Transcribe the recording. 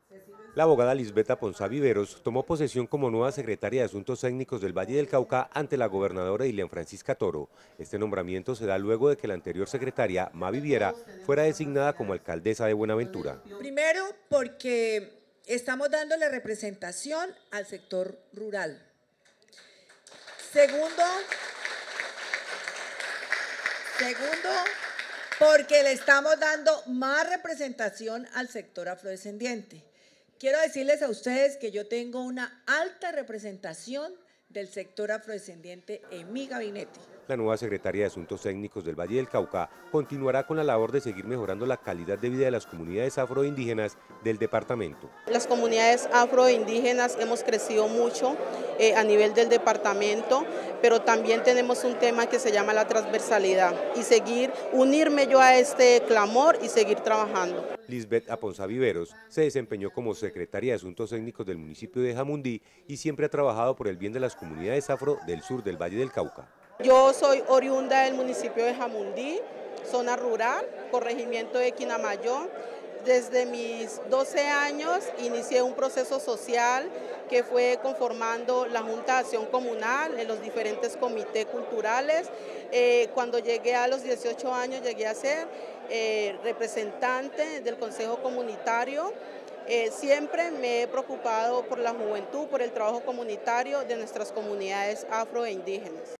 La abogada Lisbeth Aponzá Viveros tomó posesión como nueva secretaria de Asuntos Técnicos del Valle del Cauca ante la gobernadora Dilian Francisca Toro. Este nombramiento se da luego de que la anterior secretaria, Mavi Viera, fuera designada como alcaldesa de Buenaventura. Primero, porque estamos dándole representación al sector rural. Segundo, porque le estamos dando más representación al sector afrodescendiente. Quiero decirles a ustedes que yo tengo una alta representación del sector afrodescendiente en mi gabinete. La nueva secretaria de Asuntos Técnicos del Valle del Cauca continuará con la labor de seguir mejorando la calidad de vida de las comunidades afroindígenas del departamento. Las comunidades afroindígenas hemos crecido mucho a nivel del departamento, pero también tenemos un tema que se llama la transversalidad y unirme yo a este clamor y seguir trabajando. Lisbeth Aponzá Viveros se desempeñó como secretaria de Asuntos Técnicos del municipio de Jamundí y siempre ha trabajado por el bien de las comunidades afro del sur del Valle del Cauca. Yo soy oriunda del municipio de Jamundí, zona rural, corregimiento de Quinamayo. Desde mis 12 años inicié un proceso social que fue conformando la Junta de Acción Comunal en los diferentes comités culturales. Cuando llegué a los 18 años llegué a ser representante del Consejo Comunitario. Siempre me he preocupado por la juventud, por el trabajo comunitario de nuestras comunidades afro e indígenas.